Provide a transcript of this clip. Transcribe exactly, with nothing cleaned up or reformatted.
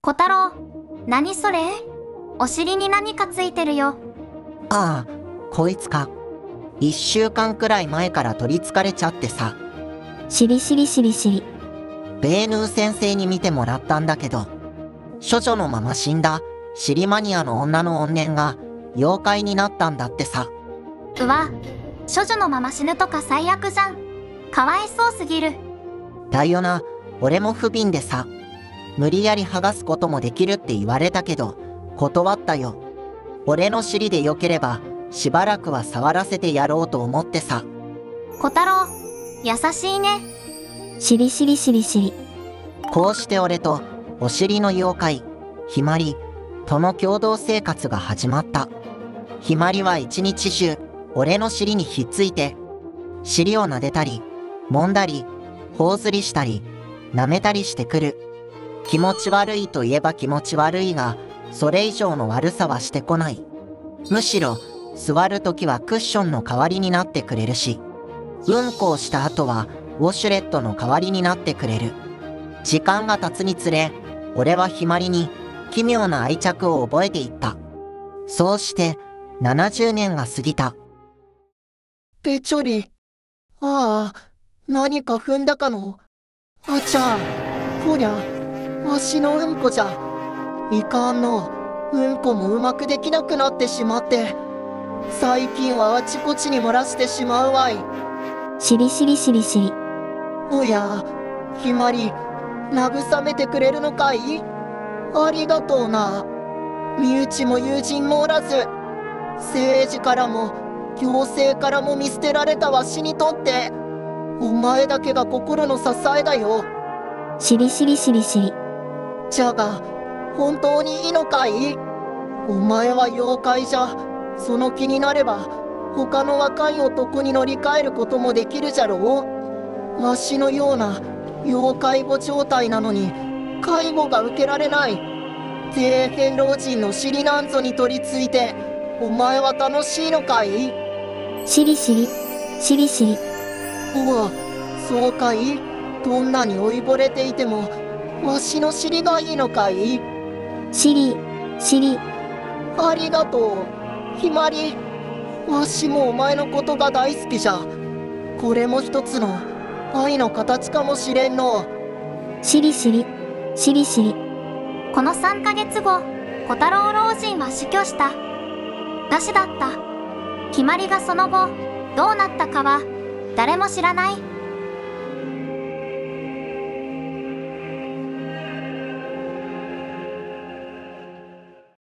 小太郎、何それ？お尻に何かついてるよ。 ああ、こいつか。一週間くらい前から取り憑かれちゃってさ。 しりしりしりしり。 ベーヌー先生に見てもらったんだけど、処女のまま死んだシリマニアの女の怨念が妖怪になったんだってさ。 うわ、処女のまま死ぬとか最悪じゃん。かわいそうすぎる。 だよな、俺も不憫でさ。無理やり剥がすこともできるって言われたけど、断ったよ。俺の尻でよければ、しばらくは触らせてやろうと思ってさ。 小太郎、優しいね。 しりしりしりしり。 こうして俺と、お尻の妖怪、ひまり、との共同生活が始まった。ひまりは一日中、俺の尻にひっついて、尻を撫でたり、揉んだり、頬ずりしたり、舐めたりしてくる。気持ち悪いといえば気持ち悪いが、それ以上の悪さはしてこない。むしろ、座るときはクッションの代わりになってくれるし、うんこをした後はウォシュレットの代わりになってくれる。時間が経つにつれ、俺はひまりに奇妙な愛着を覚えていった。そうしてななじゅうねんが過ぎた。 ぺちょり。ああ、何か踏んだかの。あちゃ、こりゃ、わしのうんこじゃ。いかんの、うんこもうまくできなくなってしまって。最近はあちこちに漏らしてしまうわい。 しりしりしりしり。 おや、ひまり、慰めてくれるのかい？ありがとうな。身内も友人もおらず、政治からも行政からも見捨てられたわしにとって、お前だけが心の支えだよ。 しりしりしりしり。 じゃが、本当にいいのかい？お前は妖怪じゃ。その気になれば、他の若い男に乗り換えることもできるじゃろう。わしのような要介護状態なのに介護が受けられない底辺老人の尻なんぞに取り付いて、お前は楽しいのかい？ しりしりしりしり。 おお、そうかい？どんなに老いぼれていてもわしの尻がいいのかい？ しりしり。 ありがとうひまり。わしもお前のことが大好きじゃ。これも一つの愛の形かもしれんの。 しりしりしりしり。 このさんかげつご、小太郎老人は死去した。餓死だった。ひまりがその後、どうなったかは、誰も知らない。